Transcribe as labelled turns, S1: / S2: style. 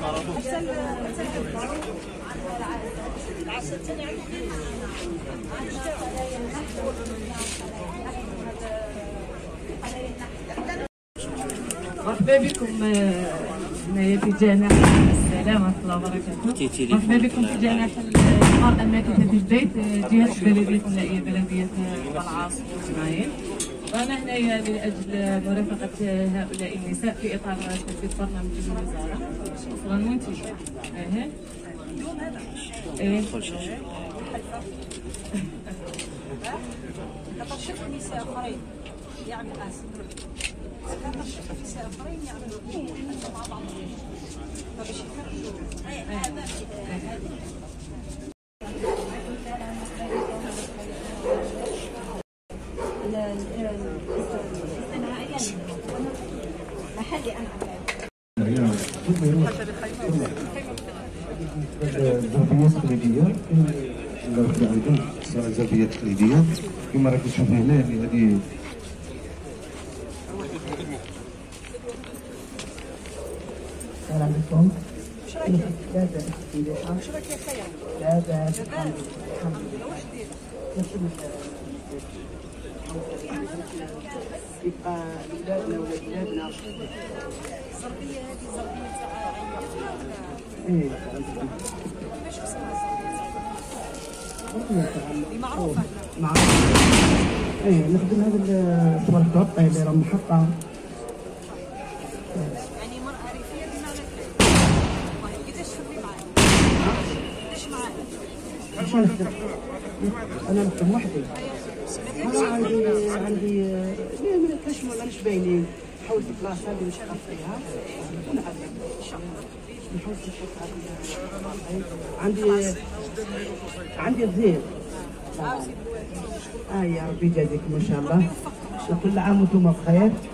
S1: مرحبا بكم هنايا في جناح السلام ورحمة الله وبركاته. مرحبا بكم في جناح المرأة الناتجة في البيت جهة البلدية الثنائية بلدية بلعاص وإسماعيل. وأنا هنايا لأجل مرافقة هؤلاء النساء في إطار تنفيذ برنامج الوزارة أصلا منتجة.
S2: كترشح نساء اخرين يعمل اسم كترشح نساء اخرين يعملوا مع بعضهم باش يخرجوا
S3: الزربية التقليدية عندهم الزربية التقليدية كما راك تشوفي هنا. يعني هذه السلام عليكم. لا بأس لا بأس الحمد لله. يبقى بلادنا ولا بلادنا.
S2: الزربية هذه زربية تاع
S3: ايه
S2: باش اسمها معروفة.
S3: ايه نخدم هذا الصور التوقع اللي راه محطة.
S2: يعني مرأة ريفية بمعنى كلام. قداش تخدمي معاها؟ قداش معاها؟
S3: أنا نخدم وحدي. أنا عندي ما كاش ماناش باينين. حاولت البلاصة اللي نشتغل فيها ونعلم إن شاء الله. نحاول نشوف عندي الزين. يا ربي يجازيكم إن شاء الله. وكل عام وانتم بخير.